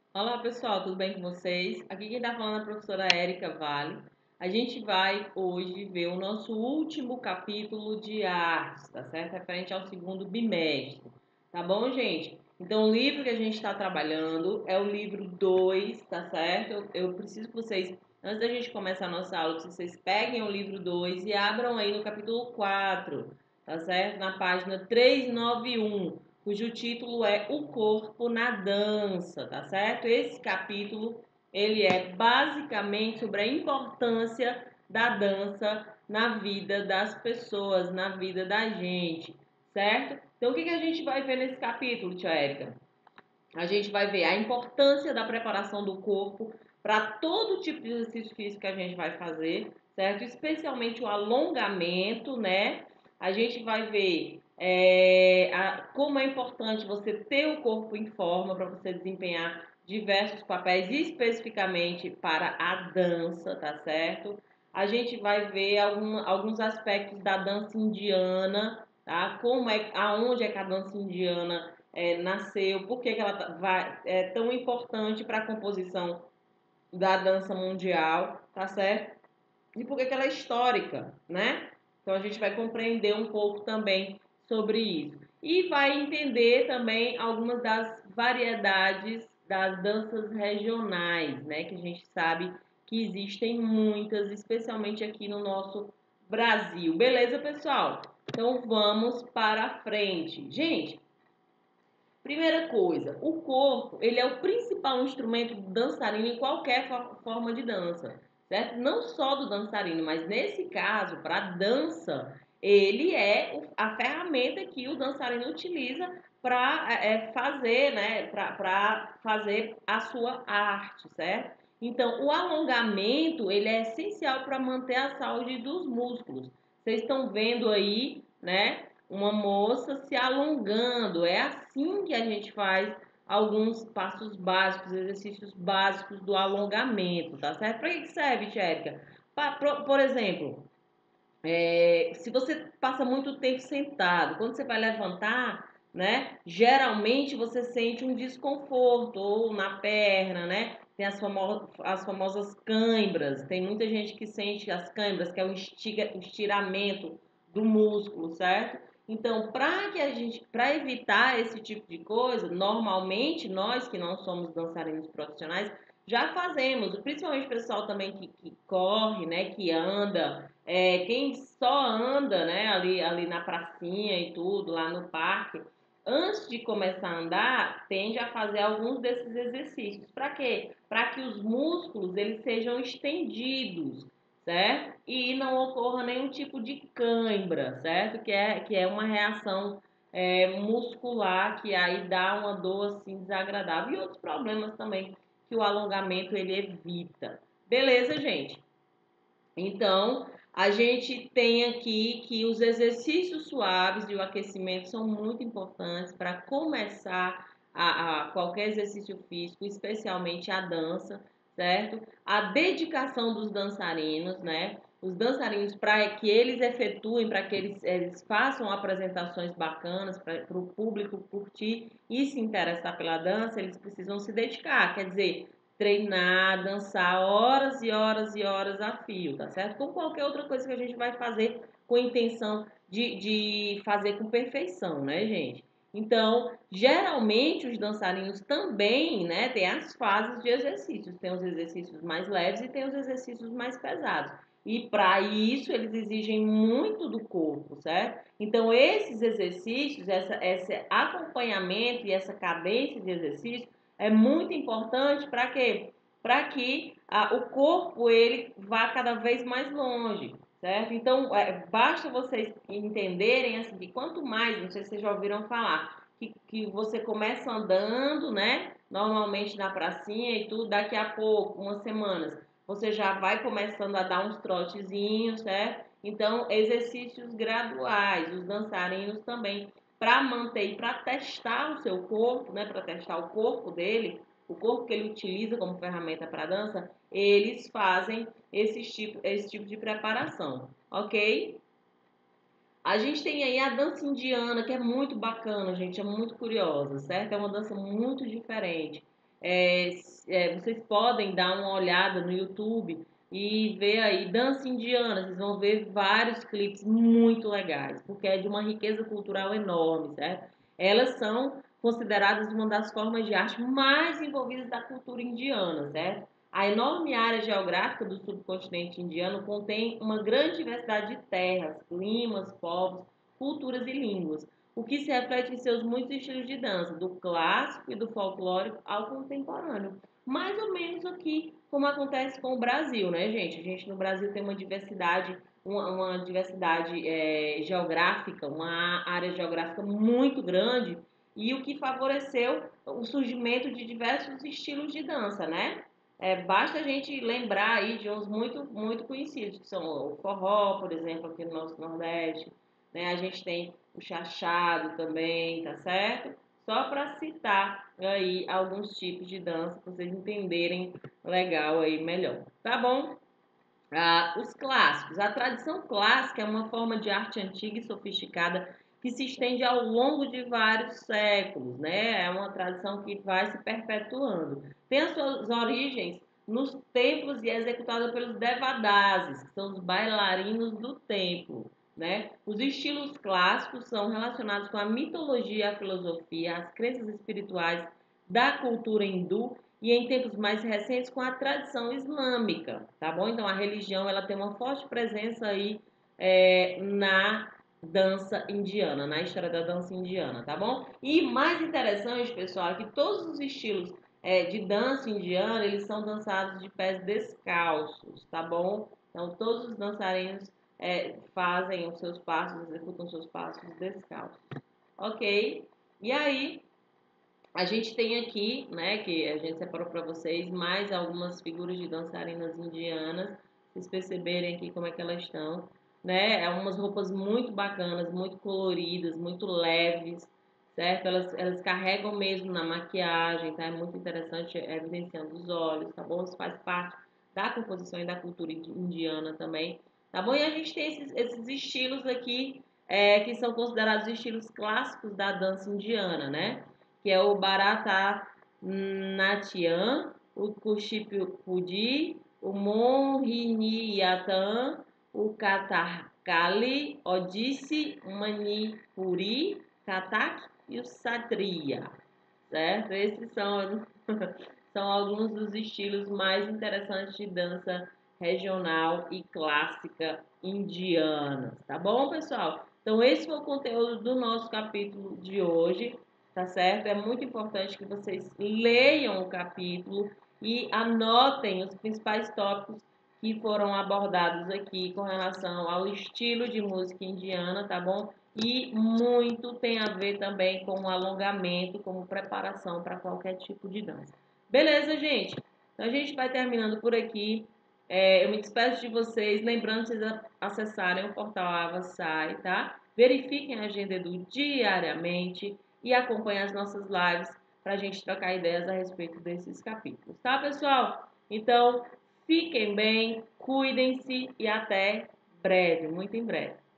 Olá pessoal, tudo bem com vocês? Aqui quem está falando é a professora Érica Vale. A gente vai hoje ver o nosso último capítulo de artes, tá certo? Referente ao segundo bimestre, tá bom, gente? Então, o livro que a gente está trabalhando é o livro 2, tá certo? Eu preciso que vocês, antes da gente começar a nossa aula, que vocês peguem o livro 2 e abram aí no capítulo 4, tá certo? Na página 391, cujo título é O Corpo na Dança, tá certo? Esse capítulo, ele é basicamente sobre a importância da dança na vida das pessoas, na vida da gente, certo? Então, o que a gente vai ver nesse capítulo, tia Érica? A gente vai ver a importância da preparação do corpo para todo tipo de exercício físico que a gente vai fazer, certo? Especialmente o alongamento, né? A gente vai ver como é importante você ter o corpo em forma para você desempenhar diversos papéis, especificamente para a dança, tá certo? A gente vai ver alguns aspectos da dança indiana, tá? Aonde é que a dança indiana nasceu, por que ela é tão importante para a composição da dança mundial, tá certo? E por que ela é histórica, né? Então a gente vai compreender um pouco também sobre isso. E vai entender também algumas das variedades das danças regionais, né? Que a gente sabe que existem muitas, especialmente aqui no nosso Brasil. Beleza, pessoal? Então vamos para frente. Gente, primeira coisa, o corpo, ele é o principal instrumento do dançarino em qualquer forma de dança, certo? Não só do dançarino, mas nesse caso, para a dança, ele é a ferramenta que o dançarino utiliza para fazer, né? Para fazer a sua arte, certo? Então, o alongamento, ele é essencial para manter a saúde dos músculos. Vocês estão vendo aí, né? Uma moça se alongando. É assim que a gente faz alguns passos básicos, exercícios básicos do alongamento, tá certo? Para que serve, Tchérica? Por exemplo, se você passa muito tempo sentado, quando você vai levantar, né? Geralmente você sente um desconforto ou na perna, né? Tem as famosas cãibras. Tem muita gente que sente as cãibras, que é o estiramento do músculo, certo? Então, para evitar esse tipo de coisa, normalmente nós que não somos dançarinos profissionais já fazemos, principalmente o pessoal também que corre, né, que anda, quem só anda, né, ali na pracinha e tudo, lá no parque, antes de começar a andar, tende a fazer alguns desses exercícios. Para quê? Para que os músculos eles sejam estendidos, certo? E não ocorra nenhum tipo de cãibra, certo? Que é uma reação muscular que aí dá uma dor assim desagradável e outros problemas também que o alongamento ele evita. Beleza, gente? Então, a gente tem aqui que os exercícios suaves e o aquecimento são muito importantes para começar a qualquer exercício físico, especialmente a dança, certo? A dedicação dos dançarinos, né? Os dançarinos, para que eles efetuem, para que eles façam apresentações bacanas para o público curtir e se interessar pela dança, eles precisam se dedicar. Quer dizer, treinar, dançar horas e horas e horas a fio, tá certo? Como qualquer outra coisa que a gente vai fazer com a intenção de fazer com perfeição, né, gente? Então, geralmente os dançarinos também, né, tem as fases de exercícios, tem os exercícios mais leves e tem os exercícios mais pesados. E para isso eles exigem muito do corpo, certo? Então, esses exercícios, esse acompanhamento e essa cadência de exercício é muito importante para quê? Para que o corpo ele vá cada vez mais longe, certo? Então, basta vocês entenderem assim, que quanto mais, não sei se vocês já ouviram falar, que você começa andando, né? Normalmente na pracinha e tudo, daqui a pouco, umas semanas, você já vai começando a dar uns trotezinhos, certo? Então, exercícios graduais, os dançarinos também para manter e para testar o seu corpo, né, para testar o corpo dele, o corpo que ele utiliza como ferramenta para dança, eles fazem esse tipo de preparação, ok? A gente tem aí a dança indiana, que é muito bacana, gente, é muito curiosa, certo? É uma dança muito diferente. Vocês podem dar uma olhada no YouTube e ver aí dança indiana. Vocês vão ver vários clipes muito legais, porque é de uma riqueza cultural enorme, certo? Elas são consideradas uma das formas de arte mais envolvidas da cultura indiana, certo? A enorme área geográfica do subcontinente indiano contém uma grande diversidade de terras, climas, povos, culturas e línguas, o que se reflete em seus muitos estilos de dança, do clássico e do folclórico ao contemporâneo. Mais ou menos aqui como acontece com o Brasil, né, gente? A gente no Brasil tem uma diversidade, uma diversidade geográfica, uma área geográfica muito grande, e o que favoreceu o surgimento de diversos estilos de dança, né? Basta a gente lembrar aí de uns muito conhecidos, que são o forró, por exemplo, aqui no nosso Nordeste, né? A gente tem o chachado também, tá certo? Só para citar aí alguns tipos de dança para vocês entenderem legal aí melhor, tá bom? Os clássicos. A tradição clássica é uma forma de arte antiga e sofisticada que se estende ao longo de vários séculos, né? É uma tradição que vai se perpetuando. Tem as suas origens nos templos e é executada pelos devadases, que são os bailarinos do templo, né? Os estilos clássicos são relacionados com a mitologia, a filosofia, as crenças espirituais da cultura hindu e em tempos mais recentes com a tradição islâmica, tá bom? Então a religião ela tem uma forte presença aí na dança indiana, na história da dança indiana, tá bom? E mais interessante, pessoal, é que todos os estilos de dança indiana, eles são dançados de pés descalços, tá bom? Então todos os dançarinos fazem os seus passos, executam os seus passos descalços, ok? E aí, a gente tem aqui, né, que a gente separou para vocês, mais algumas figuras de dançarinas indianas, vocês perceberem aqui como é que elas estão, né? É umas roupas muito bacanas, muito coloridas, muito leves, certo? Elas carregam mesmo na maquiagem, tá? É muito interessante, evidenciando os olhos, tá bom? Isso faz parte da composição e da cultura indiana também, tá bom? E a gente tem esses estilos aqui, que são considerados estilos clássicos da dança indiana, né? Que é o Bharatanatyam, o Kuchipudi, o Mohiniyattam, o Kathakali, Odissi, Manipuri, Kathak e o Satriya, certo? Esses são, são alguns dos estilos mais interessantes de dança regional e clássica indiana, tá bom, pessoal? Então, esse foi o conteúdo do nosso capítulo de hoje, tá certo? É muito importante que vocês leiam o capítulo e anotem os principais tópicos que foram abordados aqui com relação ao estilo de música indiana, tá bom? E muito tem a ver também com o alongamento, como preparação para qualquer tipo de dança. Beleza, gente? Então a gente vai terminando por aqui. Eu me despeço de vocês, lembrando vocês acessarem o portal Avassai, tá? Verifiquem a agenda diariamente e acompanhem as nossas lives para a gente trocar ideias a respeito desses capítulos, tá, pessoal? Então, fiquem bem, cuidem-se e até breve, muito em breve.